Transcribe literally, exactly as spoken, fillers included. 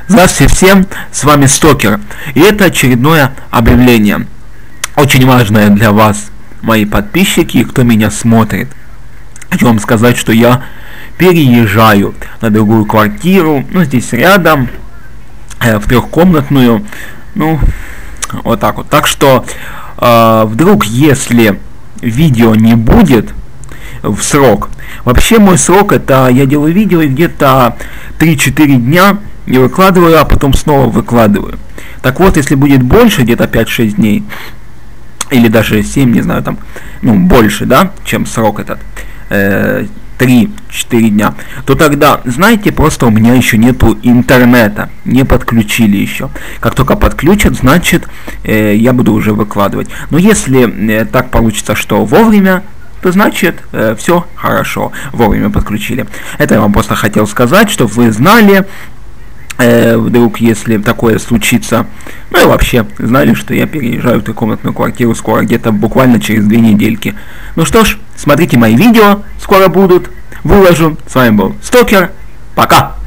Здравствуйте всем, с вами Стокер, и это очередное объявление, очень важное для вас, мои подписчики и кто меня смотрит. Хочу вам сказать, что я переезжаю на другую квартиру, ну здесь рядом, э, в трехкомнатную, ну вот так вот. Так что э, вдруг, если видео не будет в срок, вообще мой срок это я делаю видео и где-то три-четыре дня не выкладываю, а потом снова выкладываю. Так вот, если будет больше, где-то пять-шесть дней, или даже семь, не знаю, там, ну, больше, да, чем срок этот, э, три-четыре дня, то тогда, знаете, просто у меня еще нету интернета, не подключили еще. Как только подключат, значит, э, я буду уже выкладывать. Но если э, так получится, что вовремя, то значит э, все хорошо, вовремя подключили. Это я вам просто хотел сказать, чтобы вы знали, э, вдруг если такое случится, ну и вообще знали, что я переезжаю в трехкомнатную квартиру скоро, где-то буквально через две недельки. Ну что ж, смотрите мои видео, скоро будут, выложу. С вами был Стокер, пока!